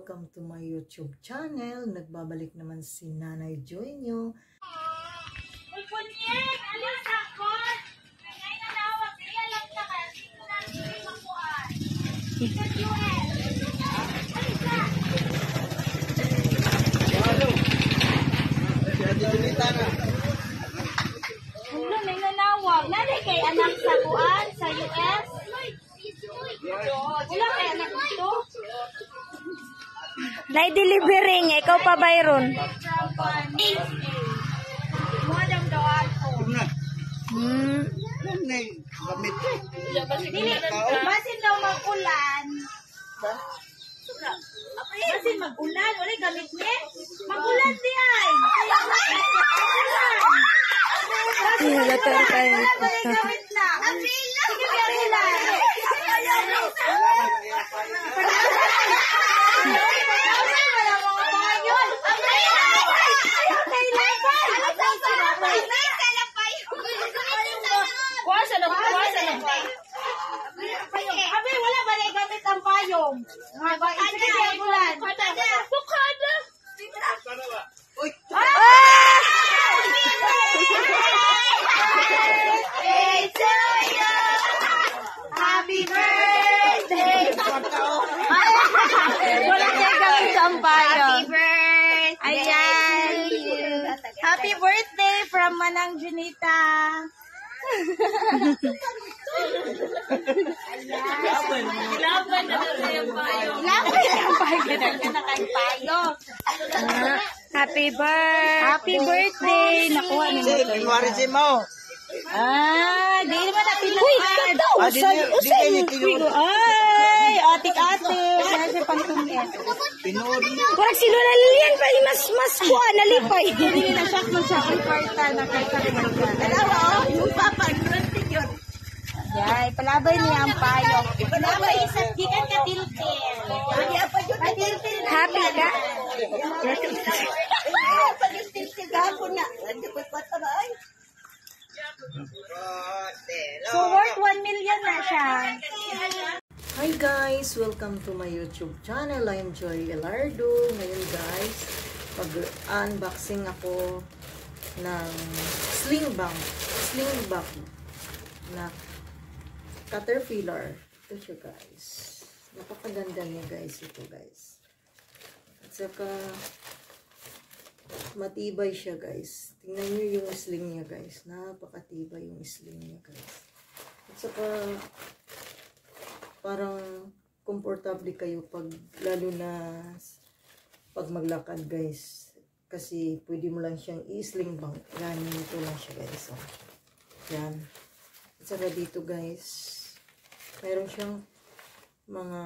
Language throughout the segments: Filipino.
Welcome to my YouTube channel. Nagbabalik naman si Nanay Joy nyo. May nanawag. Nari kay anak sa kuan sa US? Wala kay anak dito? Na-delivering, ikaw pa Byron. Madam daw ako. Basin daw mag-ulan. Basin mag-ulan. Wala gamit niya. Mag-ulan di ay. Nalatar tayo. Gamit na. Sige, ulan. Abi, wala ba na gamit ang payong? Bulan. Bukada. Happy birthday! Wala niya gamit ang payong. Happy birthday! Ayan. Happy birthday from Manang Junita! Laban na yung payong. Laban na yung payong. Happy birthday. Happy birthday! Nakuha ni mo. Ah, di naman na pinag-add. Ay, atik-atik. Nasa pangtungin. Parang sila naliliyan pa, mas kuha, nalipay. Hindi na shock mo siya. Ang kwarta na kay Karimanga. Dalawa, yung papa, birthday yun. Yay, palabay niya ang payong. Palabay, isang gigan ka tiltil. Happy ka? Pag yung tiltil gapon na. Hindi ko kwata ba ay? So, worth 1 million na siya. Hi guys! Welcome to my YouTube channel. I'm Joy Elardo. Ngayon guys, pag-unboxing ako ng sling bag na caterpillar. Ito siya guys. Napakaganda niya guys. Ito guys. At saka matibay siya guys. Tingnan nyo yung sling niya guys. Napakatibay yung sling niya guys. At saka parang komportable kayo pag lalo na pag maglakad guys. Kasi pwede mo lang siyang i-sling bang. Yan, ito lang siya guys. So, yan. At saka dito guys, mayroon siyang mga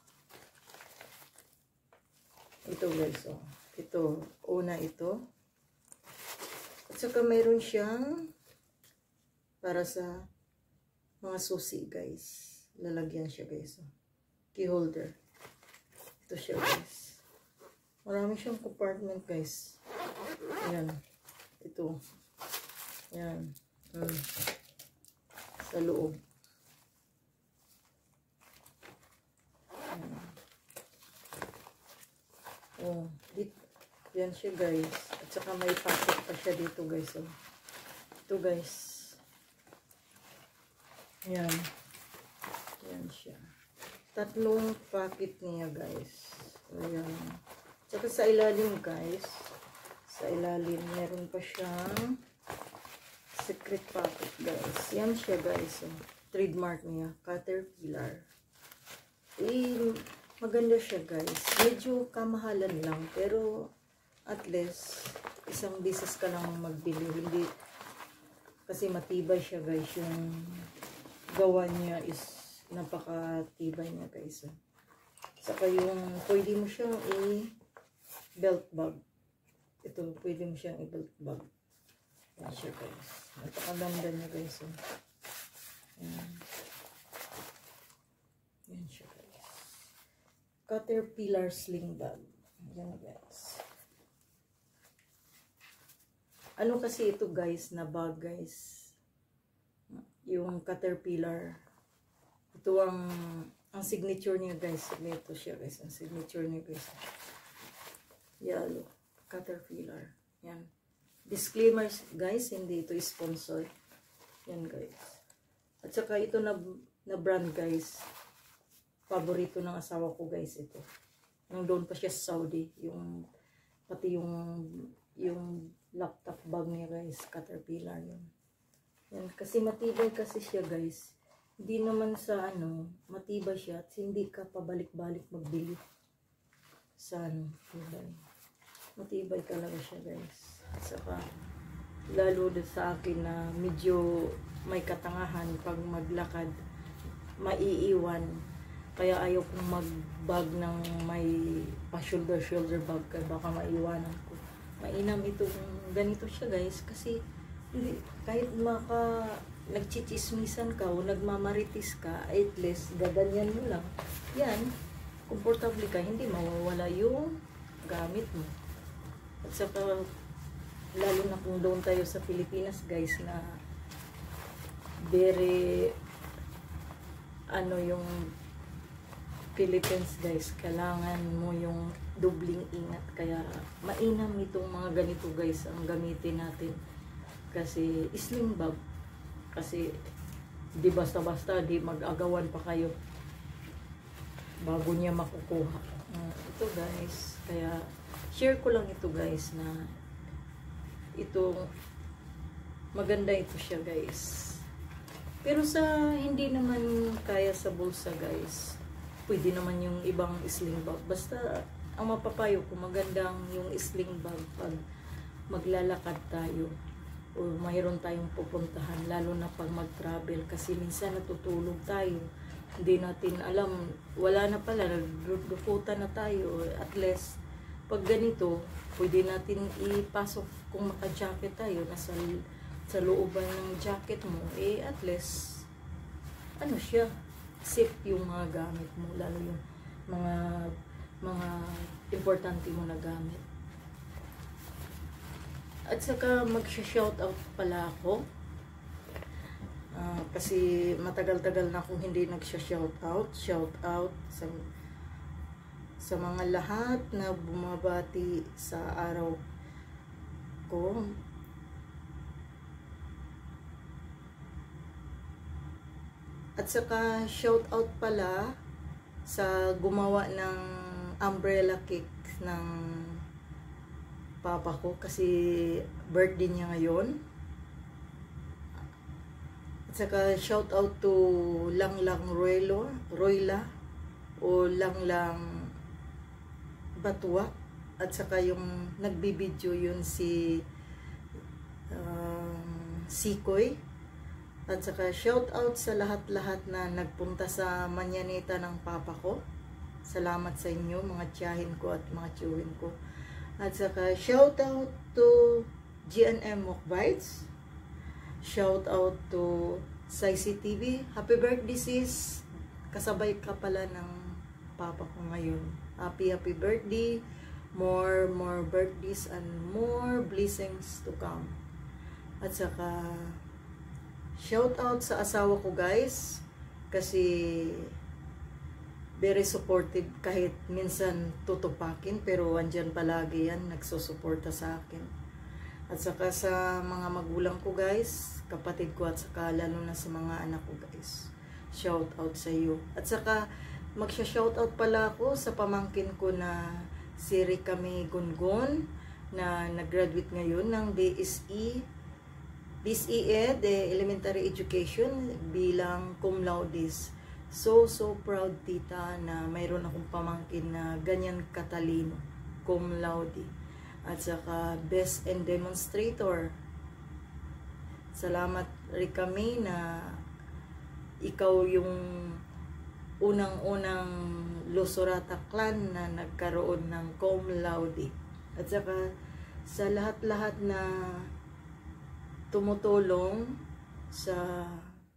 ito guys. So, ito, una ito. At saka mayroon siyang para sa mga susi guys. Lalagyan siya guys. Key holder. Ito siya guys. Marami siyang compartment guys. Ayan. Ito. Ayan. Sa loob. Ayan. Oh, dito. Yan siya guys. At saka may pocket pa siya dito guys. Oh. Ito guys. Yan. Yan siya. Tatlong pocket niya guys. Ayan. At saka sa ilalim guys. Sa ilalim meron pa siyang secret pocket guys. Yan siya guys. Oh. Trademark niya. Caterpillar. Maganda siya guys. Medyo kamahalan lang. Pero at least, isang beses ka lang magbili. Hindi, kasi matibay siya guys. Yung gawa niya is napakatibay niya guys. Saka yung pwede mo siyang i-belt bag. Ito, pwede mo siyang i-belt bag. Yan siya guys. Napakaganda niya guys. Yan. Yan siya guys. Caterpillar sling bag. Yan guys. Ano kasi ito guys na bag guys. Yung caterpillar. Ito ang Ang signature niya guys, ito siya guys, ang signature niya guys. Yellow, Caterpillar. Yan. Disclaimers guys, hindi ito sponsor. Yan guys. At saka ito na brand guys. Paborito ng asawa ko guys ito. Nang doon pa siya sa Saudi, pati yung laptop bag niya guys, Caterpillar yun. Yan, kasi matibay kasi siya guys. Hindi naman sa matibay siya at hindi ka pabalik-balik magbili sa tibay. Matibay talaga siya guys. At saka lalo din sa akin na medyo may katangahan pag maglakad, maiiwan. Kaya ayaw kong mag-bag ng may pa-shoulder bag kaya baka maiwanan ko. Mainam itong ganito siya guys kasi hindi, kahit nagchichismisan ka o nagmamaritis ka, at least gaganyan mo lang. Yan, komportable ka, hindi mawawala yung gamit mo. At saka lalo na kung doon tayo sa Pilipinas guys na very yung Philippines guys, kailangan mo yung dobling ingat. Kaya mainam itong mga ganito guys ang gamitin natin. Kasi sling bag. Kasi di basta-basta, di mag-agawan pa kayo bago niya makukuha. Ito guys, kaya share ko lang ito guys na ito maganda ito siya guys. Pero sa hindi naman kaya sa bulsa guys, pwede naman yung ibang sling bag. Basta ang mapapayo ko magandang yung sling bag pag maglalakad tayo o mayroon tayong pupuntahan, lalo na pag mag-travel kasi minsan natutulog tayo, hindi natin alam, wala na pala, nagdudukutan na tayo. At least pag ganito pwede natin ipasok kung maka-jacket tayo, sa looban ng jacket mo, at least siya, safe yung mga gamit mo, lalo yung mga importante mo na gamit. At saka magsha-shoutout pala ako. Kasi matagal-tagal na akong hindi nagsha-shoutout. Shoutout sa mga lahat na bumabati sa araw ko. At saka shoutout pala sa gumawa ng umbrella cake ng papa ko kasi birthday niya ngayon. At saka shoutout to Langlang Royla o Langlang Batwa. At saka yung nagbibideo yun si Sikoy. At saka shout out sa lahat-lahat na nagpunta sa manyanita ng papa ko. Salamat sa inyo mga tiyahin ko at mga tiyuhin ko. At saka shout out to GNM Mukbites. Shout out to Saisi TV. Happy birthday sis. Kasabay ka pala ng papa ko ngayon. Happy birthday. More birthdays and more blessings to come. At saka shout out sa asawa ko guys, kasi very supportive kahit minsan tutupakin, pero andyan palagi yan, nagsusuporta sa akin. At saka sa mga magulang ko guys, kapatid ko, at saka lalo na sa mga anak ko guys, shout out sa iyo. At saka magsha-shout out pala ako sa pamangkin ko na si Rikami Gungun na nag-graduate ngayon ng DSE, the Elementary Education, bilang cum laude. So proud tita na mayroon akong pamangkin na ganyan katalino, cum laude. At saka best and demonstrator. Salamat Rikami na ikaw yung unang-unang Losorata clan na nagkaroon ng cum laude. At saka sa lahat-lahat na tumutulong sa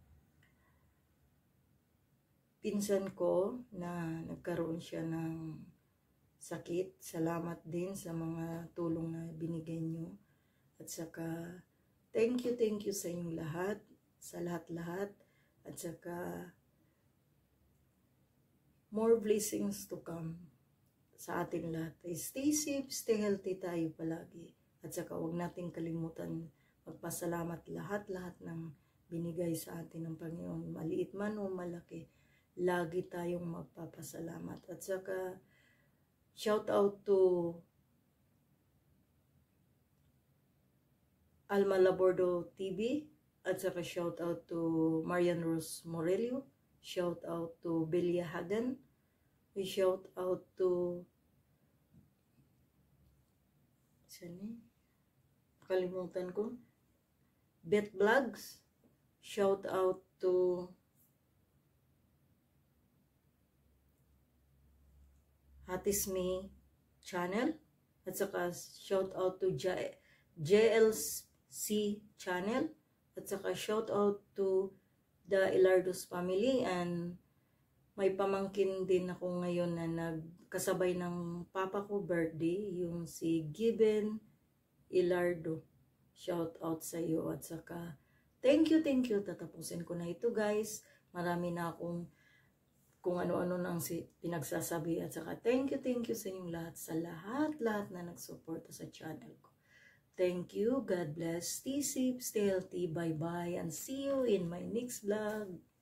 pinsan ko na nagkaroon siya ng sakit. Salamat din sa mga tulong na binigay nyo. At saka thank you sa inyong lahat, sa lahat-lahat. At saka more blessings to come sa atin lahat. Stay safe, stay healthy tayo palagi. At saka huwag nating kalimutan magpasalamat lahat-lahat ng binigay sa atin ng Panginoon. Maliit man o malaki, lagi tayong magpapasalamat. At saka shout out to Alma Labordo TV. At saka shout out to Marian Rose Morelio. Shout out to Belia Hagan. We shout out to kalimutan ko. Bet Vlogs. Shout out to Hatisme Channel. At saka shout out to JLC Channel. At saka shout out to the Ilardos family. And may pamangkin din ako ngayon na nagkasabay ng papa ko birthday. Yung si Given Ilardo. Shout out sa iyo. At saka thank you. Tatapusin ko na ito guys. Marami na akong kung ano-ano nang pinagsasabi. At saka thank you sa inyong lahat. Sa lahat na nagsuporta sa channel ko. Thank you. God bless. Stay safe, stay healthy. Bye-bye. And see you in my next vlog.